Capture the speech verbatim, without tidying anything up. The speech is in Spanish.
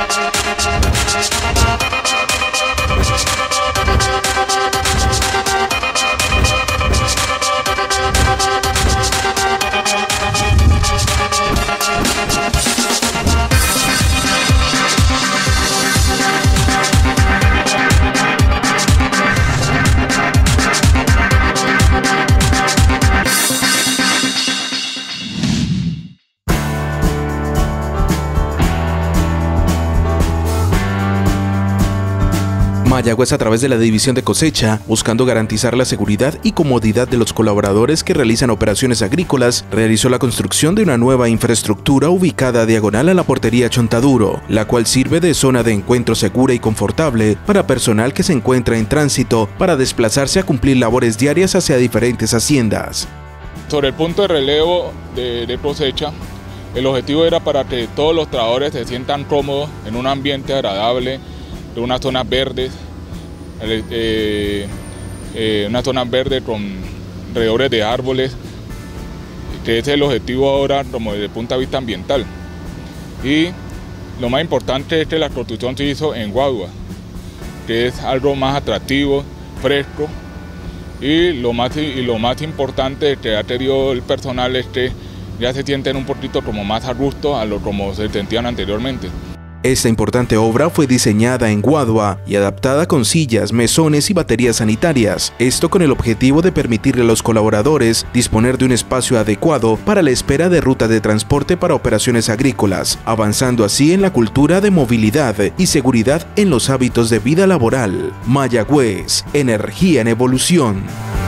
Mayagüez, a través de la división de cosecha, buscando garantizar la seguridad y comodidad de los colaboradores que realizan operaciones agrícolas, realizó la construcción de una nueva infraestructura ubicada diagonal a la portería Chontaduro, la cual sirve de zona de encuentro segura y confortable para personal que se encuentra en tránsito para desplazarse a cumplir labores diarias hacia diferentes haciendas. Sobre el punto de relevo de, de cosecha, el objetivo era para que todos los trabajadores se sientan cómodos en un ambiente agradable, de unas zonas verdes, eh, eh, unas zonas verdes con alrededores de árboles, que ese es el objetivo ahora como desde el punto de vista ambiental. Y lo más importante es que la construcción se hizo en Guadua, que es algo más atractivo, fresco, y lo más, y lo más importante que ha tenido el personal es que ya se sienten un poquito como más a gusto a lo como se sentían anteriormente. Esta importante obra fue diseñada en Guadua y adaptada con sillas, mesones y baterías sanitarias, esto con el objetivo de permitirle a los colaboradores disponer de un espacio adecuado para la espera de ruta de transporte para operaciones agrícolas, avanzando así en la cultura de movilidad y seguridad en los hábitos de vida laboral. Mayagüez, energía en evolución.